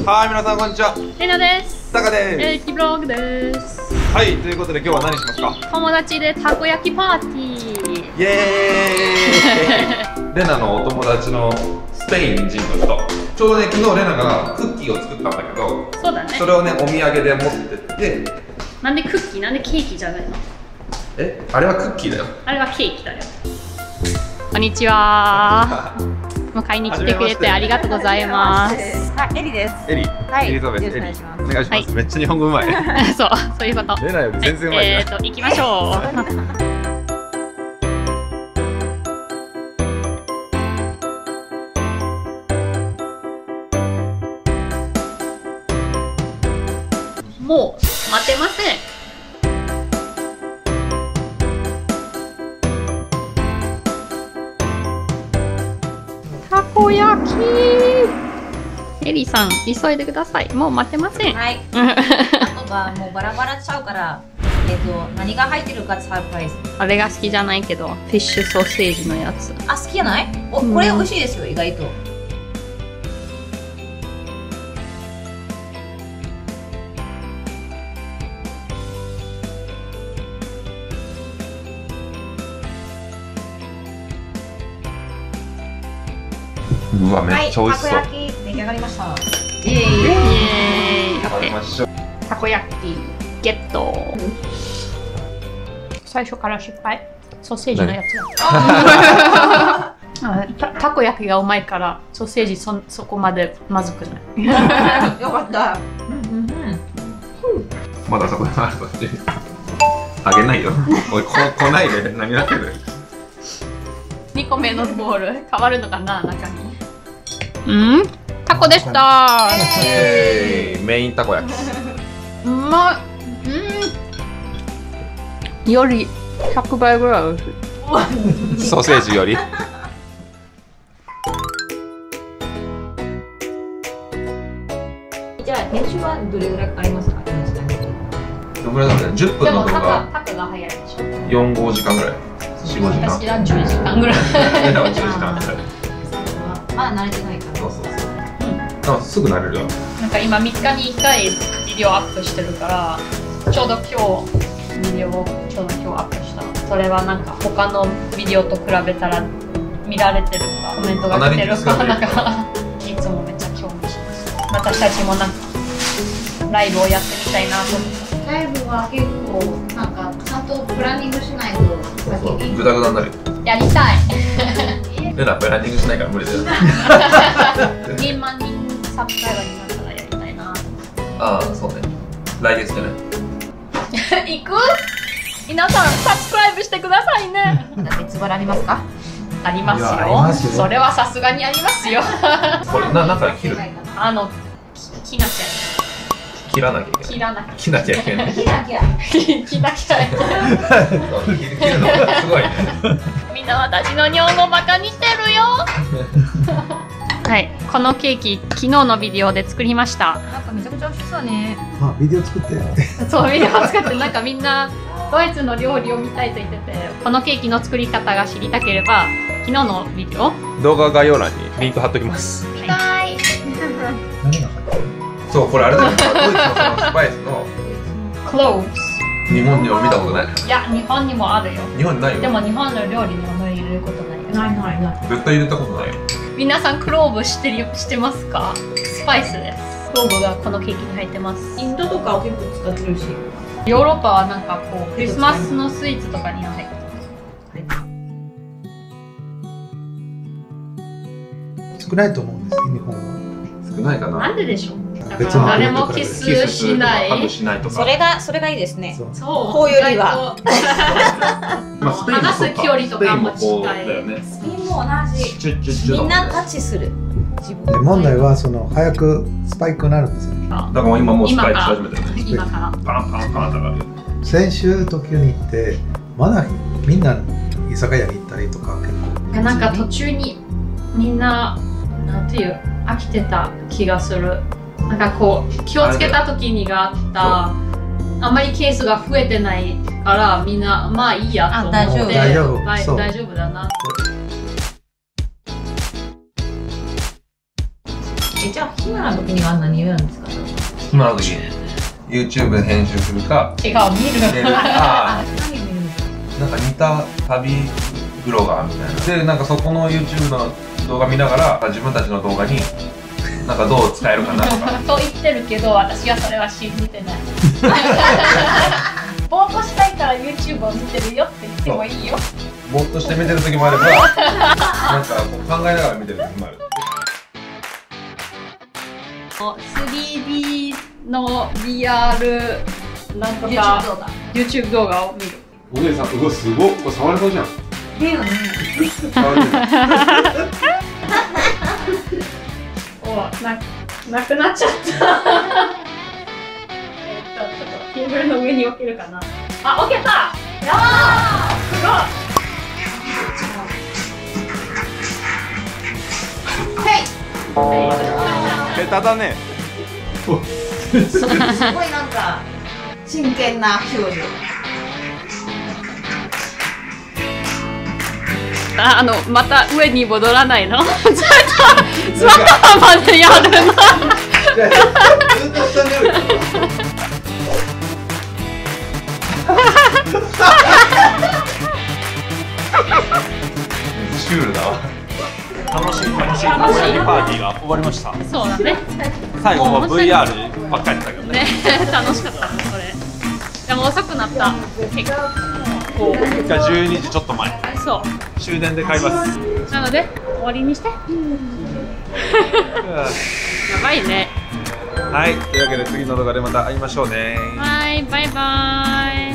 はい、皆さんこんにちは。 レナです。 タカです。 エレキブログです。 はい、ということで今日は何しますか？ 友達でたこ焼きパーティー。 イエーイレナのお友達のスペイン人の人。ちょうどね、昨日レナがクッキーを作ったんだけど、 そうだね。 それをね、お土産で持ってって。 なんでクッキー、なんでケーキじゃないの？ あれはクッキーだよ。 あれはケーキだよ。こんにちは。迎えに来てくれてありがとうございます。 はい、エリです。 エリ、 はい、 エリザベス、エリ、お願いします。めっちゃ日本語うまい。 そういうこと。 レナより全然うまいじゃん。 行きましょう。もう待てません。たこ焼き。エリさん、急いでください。もう待ってません。 はい。あとがもうバラバラちゃうから、何が入ってるかサプライズ。 あれが好きじゃないけど、フィッシュソーセージのやつ。 あ、好きじゃない？これ美味しいですよ、意外と。 うわ、めっちゃ美味しそう。 たこ焼き出来上がりました。 イエーイ。 食べましょう。 たこ焼きゲット。最初から失敗。ソーセージのやつだ。たこ焼きがうまいからソーセージそこまでまずくない。 よかった。 まだそこであるとしてあげないよ。おい、来ないで。何やってる 2個目のボール変わるのかな、中に。タコでした。 メインたこ焼き。 うまい。より100倍ぐらい美味しい。 ソーセージより。 じゃあ編集はどれぐらいかかりますか？ どれぐらいだったの？10分の動画。 タコが早いでしょ。 4、5時間ぐらい。4、5時間。 私は10時間ぐらい。 10時間ぐらい。 まだ慣れてないから。 そうそうそう。すぐ慣れるよ。 なんか今3日に1回ビデオアップしてるから、ちょうど今日ビデオをちょうど今日アップした。それはなんか他のビデオと比べたら見られてるかコメントが来てるかなんかいつもめっちゃ興味します。私たちもなんかライブをやってみたいなと思って。 ライブは結構なんかちゃんとプランニングしないと先にグダグダになる。 やりたい。 レナプランニングしないから無理だよ。 2万人サブスクライバーになったらやりたいな。 ああ、そうね。来月じゃない。 行く？皆さんサブスクライブしてくださいね。 別腹ありますか？ ありますよ。それはさすがにありますよ。 これなんか切る。 切なきゃ。 切らなきゃいけない。切らなきゃいけない。 切らなきゃ。 切なきゃいけない。 切るのがすごいね。 みんな私の日本語バカにしてるよ。はい、このケーキ昨日のビデオで作りました。 なんかめちゃくちゃ美味しそうね。 あ、ビデオ作って。 そう、ビデオ作ってなんかみんなドイツの料理を見たいと言ってて、このケーキの作り方が知りたければ昨日のビデオ動画概要欄にリンク貼っときます。 はい。 何が入ってる？ そう、これあれだよ。ドイツのそのスパイスのクローブス。 日本には見たことない。 いや、日本にもあるよ。 日本にないよ。 でも日本の料理には入れることないよ。 ない。 絶対入れたことないよ。 皆さんクローブ知ってますか？スパイスです。クローブがこのケーキに入ってます。 インドとかを結構使ってるし。 ヨーロッパはなんかこうクリスマスのスイーツとかに入ってます。 少ないと思うんです。日本は。 少ないかな。 なんででしょう。 別に誰もキスしない。 ハグしないとか。 それがいいですね。 そう。 そう。 こうよりは。 話す距離とかも近い。 スペインも同じ。みんなタッチする。 で問題はその早くスパイクになるんですよ。 だから今もうスパイクし始めてるね。 今から。 パンパンパンとかあるよ。 先週東京に行ってまだみんな居酒屋に行ったりとか結構。 なんか途中にみんななんていう飽きてた気がする。なんかこう気をつけた時にがあったあんまりケースが増えてないからみんなまあいいやと思って大丈夫じゃゃあ暇な時には何言うんですか？ 暇の時 YouTube で編集するか違う、見る。 あ何見るんですか？ なんか似た旅ブロガーみたいなでなんかそこの YouTube の動画見ながら自分たちの動画になんかどう使えるかなとかと言ってるけど、私はそれは信じてない。ぼーっとしたいから YouTube を見てるよって言ってもいいよ。 ぼーっとして見てる時もあればなんかこう考えながら見てる時もある。 3D の VR なんと YouTube か動画。 YouTube 動画を見る。 お姉さん、うわ、すごっ。これ触れそうじゃん。 だよね。 触れるなくなっちゃった。ちょっとテーブルの上に置けるかな。あ、置けた。やー、すごい。 下手だね。 すごいなんか真剣な表情。 また上に戻らないの？ちょっとそこまでやるの？ ずっと下にあるからシュールだわ。 楽しいパーティーが終わりました。 そうだね。 最後は VR ばっかりだけどね。 ね、楽しかったね、これ。でも遅くなった。結構。 じゃあ12時ちょっと前。 そう。 終電で買います。 なので、終わりにして。やばいね。 はい、というわけで次の動画でまた会いましょうね。 はい、バイバイ。